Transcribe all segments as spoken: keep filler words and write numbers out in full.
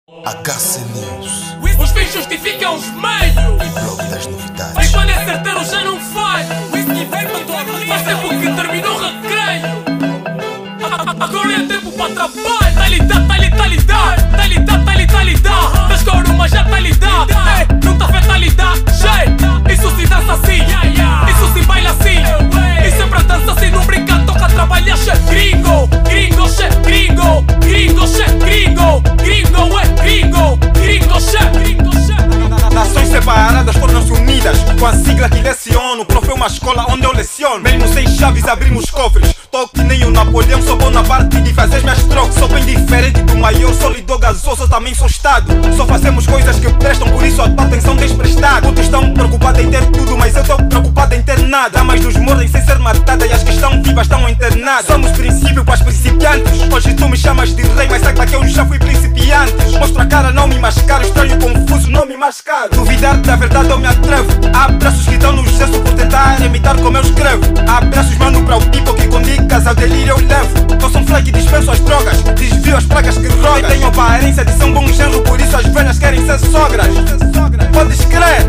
H C News. Os fins justificam os meios. Blog das novidades. Mas quando é certeiro já não falho. Faz tempo que terminou o recreio. Agora é tempo para trabalho. Tá lidado, tá lidado, tá lidado. Tá lidado, tá lidado, tá lidado. Das corumas já tá lidado. Não tá feita a lidar. Isso se dança assim. Isso se baila assim. E sempre dança assim. Não brinca, toca trabalhar. Che gringo, gringo, che gringo. Gringo, che gringo. Gringo é gringo. Gringo, che gringo, che. Nações separadas tornam-se unidas. Com a sigla que leciono, o prof é uma escola onde eu leciono. Mesmo sem chaves abrimos cofres. Tô que nem o Napoleão, sou bom na parte de fazer as minhas trocas. Sou bem diferente do maior, sólido gasoso, também sou estado. Só fazemos coisas que prestam, por isso a tua atenção desprestada. Outros estão preocupados em ter tudo, mas eu tô preocupado em ter nada. Damas nos mordem sem ser matada e as que estão vivas estão internadas. Somos princípio para os principiantes. Hoje tu me chamas de rei, mas saiba que eu já fui principiante. Mostro a cara, não me mascaro, estranho, confuso, não me mascaro. Duvidar da verdade eu me atrevo. Há braços que dão no gesso por tentar imitar como eu escrevo. Há braços mando para o tipo que com dicas ao delírio eu levo. Eu sou um fly que dispenso as drogas, desvio as pragas que rogas. Eu tenho aparência de ser um bom genro, por isso as velhas querem ser sogras. Podes crer,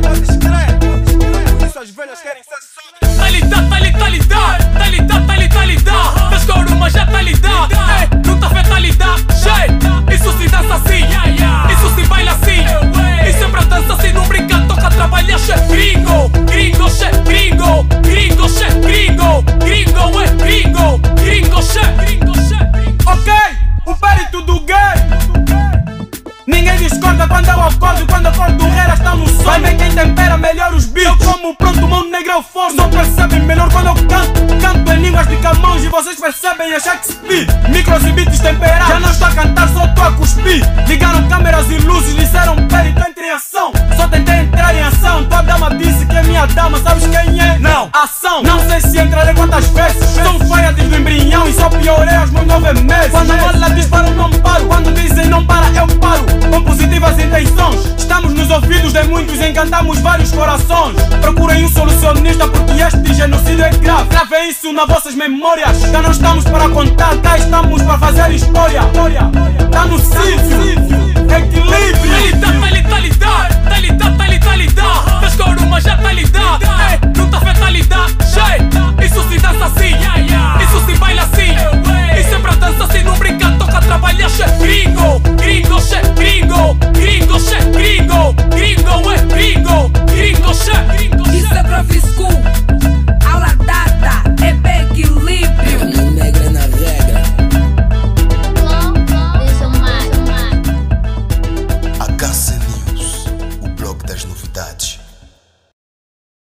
por isso as velhas querem ser sogras. Tá lidado, tá lidado, tá lidado. Tá lidado, tá lidado, tá lidado. Das corumas já tá lidado. Não tá feita a lidar. Isso se dança assim. Isso se baila assim. E sempre dança assim. Não brinca, toca trabalhar. Che gringo, gringo, che gringo. Gringo, che gringo. Gringo é gringo. Gringo, che gringo, che. Ok, o périto do gay. Ninguém discorda quando eu acordo. Quando acordo guerras estão no sol. Vai ver quem tempera melhor os beats. Eu como pronto, o meu negro é o forno. Só percebem melhor quando eu canto. Canto em línguas de Camões e vocês percebem a Shakespeare. Micros e beats temperados. Já não estou a cantar, só estou a cuspir. Ligaram câmeras e luzes, disseram périto entre em ação. Só tentei entrar em ação. Tua dama disse que é minha dama, sabes quem é? Não, ação. Não sei se entrarei quantas vezes. Sou feia desde o embrião e só piorei aos meus nove meses. Quando a bola dispara eu não paro. Quando dizem não para eu paro. Com positivas intenções, estamos nos ouvidos de muitos, encantamos vários corações. Procurem um solucionista porque este genocídio é grave. Gravem isso nas vossas memórias. Já não estamos para contar, cá estamos para fazer história. Tá no sítio.